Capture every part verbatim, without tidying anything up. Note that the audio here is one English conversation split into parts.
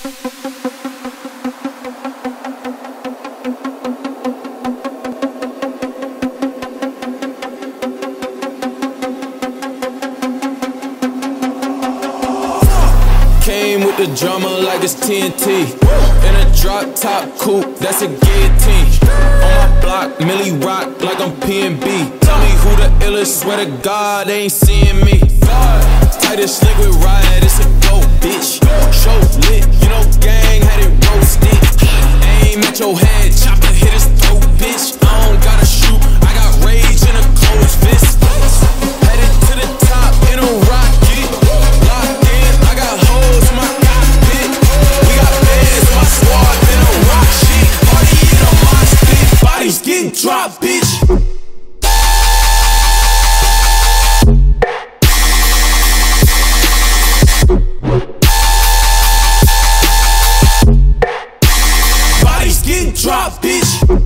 Came with the drama like it's T N T. In a drop top coupe, that's a guillotine. On my block, Millie rock like I'm P N B. Tell me who the illest, swear to God they ain't seeing me. Tightest link with Riot, it's a go, bitch. Show lit, you know gang had it roasted. Aim at your head, chopper hit his throat, bitch. I don't gotta shoot, I got rage in a closed fist. Headed to the top in a rocket. Locked in, I got hoes in my cockpit. We got bands in my squad, in a rock shit. Party in a mosh pit, bodies getting dropped, bitch. Drop, bitch.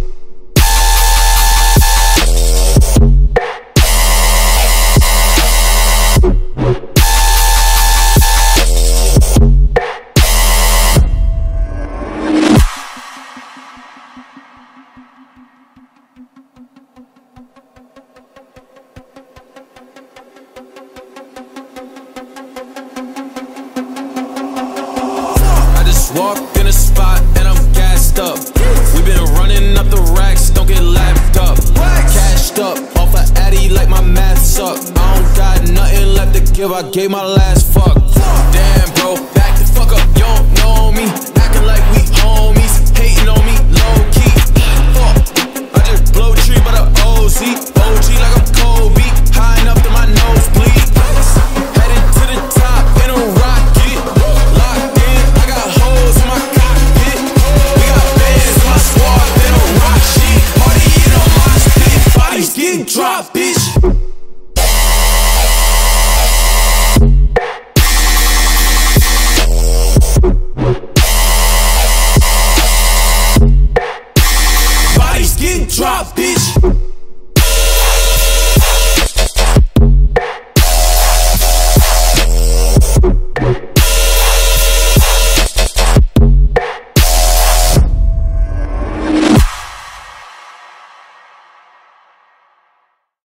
I just walked in a spot and I'm gassed up. We been running up the racks, don't get lapped up. Cashed up, off a Addy like my math suck. I don't got nothing left to give, I gave my last fuck. Damn bro, back the fuck up, you don't